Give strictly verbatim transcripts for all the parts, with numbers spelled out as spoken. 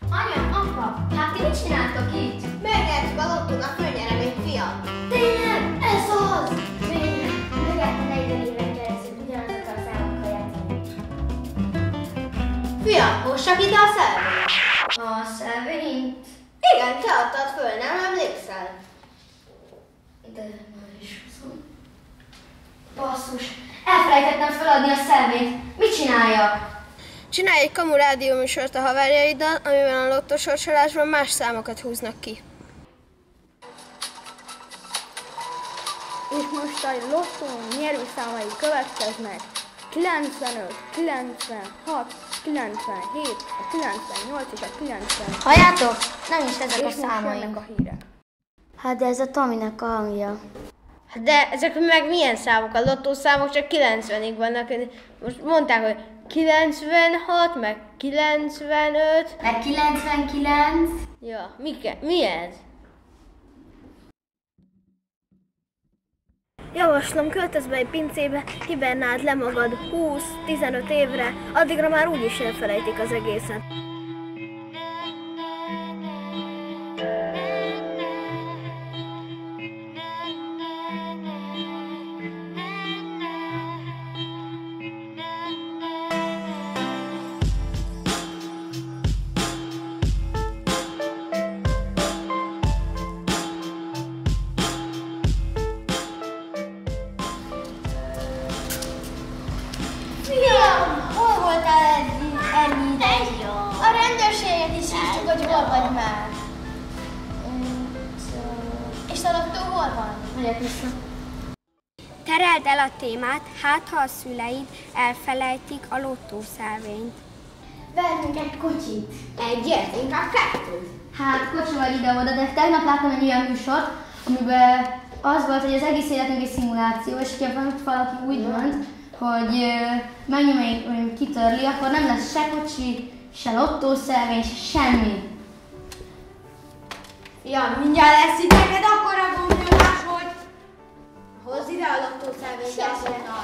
Anya, apa, hát ti mit csináltok itt? Megnyertük a lottónak fölnyeremény, fiam. Tényleg? Ez az! Végre! Megállt negyven éven keresztül ugyanazokkal a számokkal játszani. Fiam, hozsak ide a szelvényt? A szelvényt? Igen, te adtad föl, nem emlékszel? De már is hozom. Basszus! Elfelejtettem feladni a szelvényt. Mit csináljak? Csinálj egy kamu rádióműsort a haverjaiddal, amiben a lottósorsolásban más számokat húznak ki. És most a lottó nyerőszámai következnek. kilencvenöt, kilencvenhat, kilencvenhét, a kilencvennyolc és a kilencven. Halljátok? Nem is ezek a És most számaink. jönnek a hírek. Hát de ez a Tominek a hangja. De ezek meg milyen számok? A lottószámok csak kilencvenig vannak. Most mondták, hogy kilencvenhat, meg kilencvenöt. Meg kilencvenkilenc. Ja, mi, ke- mi ez? Javaslom, költözz be egy pincébe, hibernáld le magad húsz-tizenöt évre, addigra már úgyis elfelejtik az egészet. Fiam, hol voltál eddig ennyi ideig? A rendőrséget is hívtuk, hogy hol vagy már. És a lottó hol van? Megyek vissza. Tereld el a témát, hát ha a szüleid elfelejtik a lottószelvényt. Verjünk egy kocsit. Egyet, inkább kettőt. Hát kocsival ide-oda, de tegnap láttam egy olyan műsort, amiben az volt, hogy az egész életünk egy szimuláció, és hogyha valaki úgy dönt, hogy megnyom egy kitörli, akkor nem lesz se kocsi, se lottószelvény, se semmi. Ja, mindjárt lesz itt neked akkora gomnyomás, hogy hozz ide a lottószelvényt, azonnal.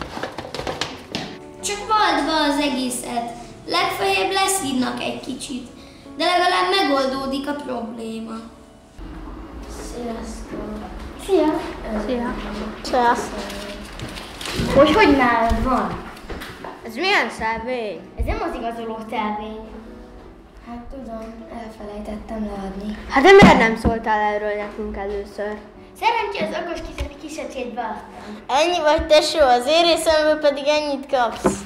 Csak vald be az egészet. Legfeljebb leszívnak egy kicsit, de legalább megoldódik a probléma. Sziasztok! Szia! Szia! Sziasztok! Hogy hogy nálad van? Ez milyen szelvény? Ez nem az igazoló szelvény. Hát tudom, elfelejtettem leadni. Hát de miért nem szóltál erről nekünk először? Szerencsé az okos kiset, kisetét beadtam. Ennyi vagy tesó, az én részemből pedig ennyit kapsz.